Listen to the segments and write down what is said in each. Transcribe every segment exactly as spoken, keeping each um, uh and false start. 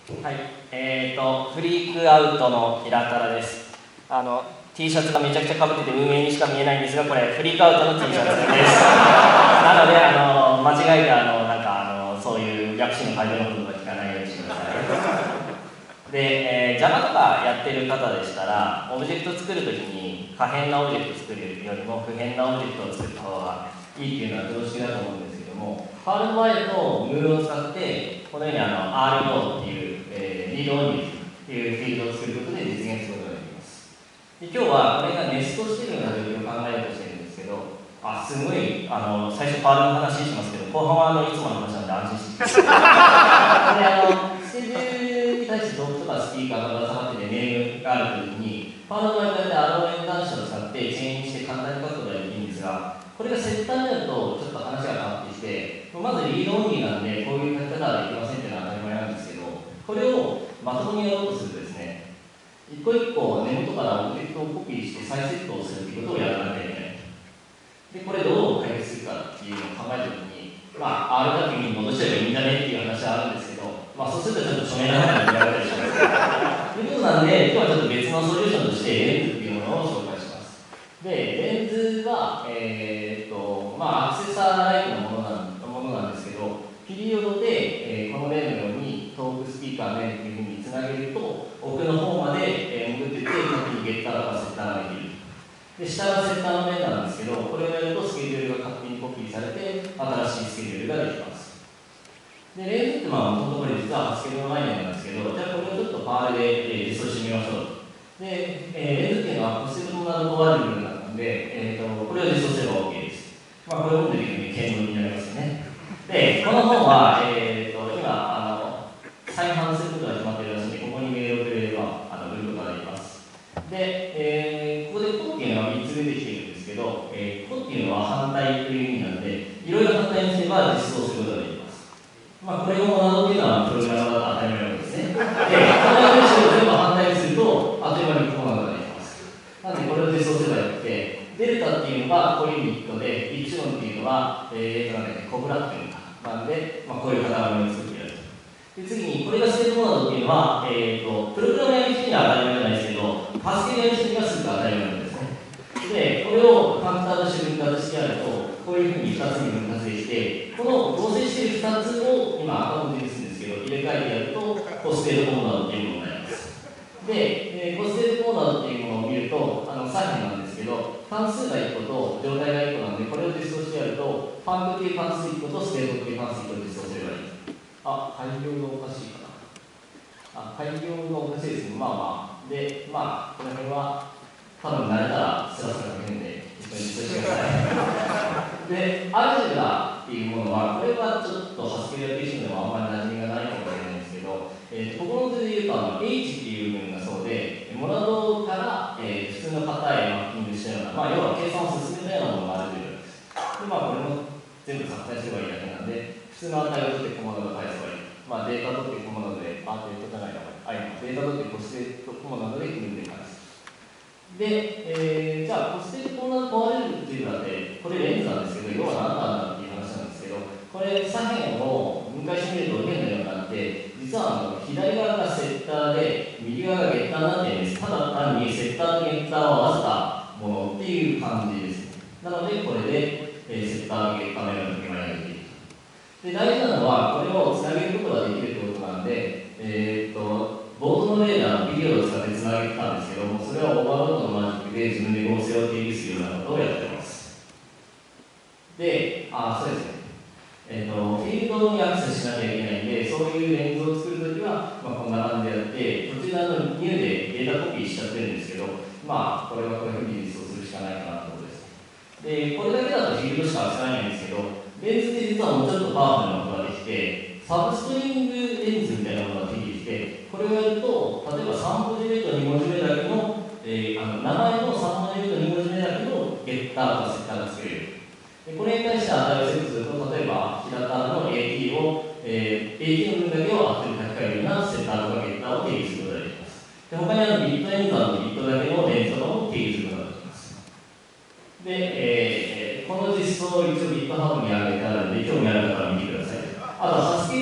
はい、えーと、フリークアウトの平からです。あの T シャツがめちゃくちゃかぶってて運営にしか見えないんですが、これフリークアウトの T シャツです。なので、あの間違えてあのなんかあのそういう訳詞の改良のことが聞かないようにしてください。で、えー、Java とかやってる方でしたら、オブジェクト作るときに可変なオブジェクト作るよりも不変なオブジェクトを作った方がいいっていうのは常識だと思うんですけども、ファールの場合だとムールを使ってこのようにあの アールオー っていう、えー、リードオンリーっていうフィールドを作ることで実現することができます。で、今日はこれがネストしているような状況を考えようとしているんですけど、あ、すごいあの最初ファールの話しますけど、後半はあのいつもの話なんで安心してください。で、あのスケジュールに対してドットとかスピーカーが挟まっててネームがあるときに、ファールの場合で アールオーエム 端子を使ってチェーンにして簡単に書くことができるんですが、これがセッターになるとちょっと話が変わってきて、まずリードオンリーなんでこういう書き方はできませんっていうのは当たり前なんですけど、これをまともにやろうとするとですね、一個一個根元からオブジェクトをコピーして再セットをするっていうことをやらなきゃいけない。で、これどう解決するかっていうのを考えたときに、まあ、アール だけに戻しちゃえばいいんだねっていう話はあるんですけど、まあ、そうするとちょっと署名の中に嫌われたりします。ということなんで、今日はちょっと別のソリューションとしてレンズっていうものを紹介します。で、レンズは、えー、っと、まあ、アクセサーライトのものなんものなんですけど、ピリオドで、えー、この例のようにトークスピーカーの例っていうふうにつなげると、奥の方まで、えー、潜っていって、特にゲッターとかセッターができる。で、下がセッターの面なんですけど、これをやるとスケジュールが勝手にコピーされて、新しいスケジュールができます。で、レンズってまあ、元々これ実はスケジュールの概念なんですけど、じゃあこれをちょっとファールで、えー、実装してみましょう。で、えー、レンズっていうのはポステルコマンドバリューなんで、えーと、これを実装すれば OK です。まあ、これを読んでる時に検討になりますよね。で、この本は、えーと、今、あの、再販することが決まっているらしいので、ここにメールをくれれば、あの、売ることができます。で、えー、ここでコっていうのはみっつ出てきているんですけど、えー、コっていうのは反対という意味なので、いろいろ反対にすれば実装することができます。まあ、これを学ぶっていうのはプログラマーだと当たり前なわけですね。で、この文章を全部反対にすると、あっという間にこうなることができます。なので、これを実装すればよくて、デルタっていうのがこういうユニットで、イプシロンっていうのは、えーとね、コブラっていうのか。なので、まあ、こういう型紙を作ってやると。で、次に、これがステートモードっていうのは、えーと、プログラムやる人には当たり前じゃないですけど、パスケでやる人にはすぐ当たり前なんですね。で、これをカウンターとして分割してやると、こういうふうにふたつに分割でして、この合成しているふたつを今赤文字にするんですけど、入れ替えてやると、コステートコーナーっていうものになります。で、えー、コステートコーナーっていうものを見ると、あの左辺なんですけど、関数がいっこと状態がいっこなんで、これを実装してやると、パンクっていう関数いっことステートっていう関数いっこを実装すればいい。あ、改行がおかしいかな。あ、改行がおかしいですね。まあまあ。で、まあ、この辺は、多分慣れたらスラスラ書けるんで、一緒に実装してください。で、アルジェブラっていうものは、これはちょっとハスキルやってる人でもあんまり馴染みがないかもしれないんですけど、えー、ここの図で言うと、あの H っていう部分がそうで、モナドから、えー、普通の型へマッピングしたような、まあ、要は計算を進めたようなものがあるというです。で、まあ、これも全部拡大すればいいだけなんで、普通の値を取ってコマンドが返せばいい。まあ、データ取ってコマンドで、あ、データじゃないな、あ、今、データ取ってコステートコマンドで組んで返す。で、えー、じゃあ、コステートコマンド壊れるっていうのはね、これレンズなんですけど、要は何なんだっていう話なんですけど、これ左辺を分解してみると変なようになって、実はあの左側がセッターで、右側がゲッターになっているんです。ただ単にセッターとゲッターを合わせたものっていう感じです。なので、これで、えー、セッターとゲッターのような決まりができる。で、大事なのは、これをつなげることができるということなんで、えー、っと、ボードのレーダーのビデオを使ってつなげてたんですけども、それはオーバーロードのマジックで自分で合成を定義するようなことをやってます。で、あ、そうですね。えー、っと、フィールドにアクセスしなきゃいけないんで、そういうレンズを作るときは、まあ、こんな感じでやって、途中のニューでデータコピーしちゃってるんですけど、まあ、これはこういうふうに実装するしかないかなということです。で、これだけだとフィールドしか扱えないんですけど、レンズって実はもうちょっとパワフルなことができて、サブストリングレンズみたいなものが定義して、これをやると、例えばさん文字目とに文字目だけの、えー、あの名前のさん文字目とに文字目だけのゲッターとかセッターが作れる。で、これに対して値をセットすると、例えば平田の エーティー を、えー、エーティー の分だけを後に書き換えるようなセッターとかゲッターを定義することができます。で、他にあのビットエンザーのビットだけのレンズとかも定義することができます。で、えー、この実装を一応 GitHub に上げてあるので、興味ある方は見てください。あと、ハスキル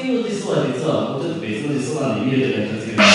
付けの実装は実はもうちょっと別の実装なんで見るときは気をつけてください。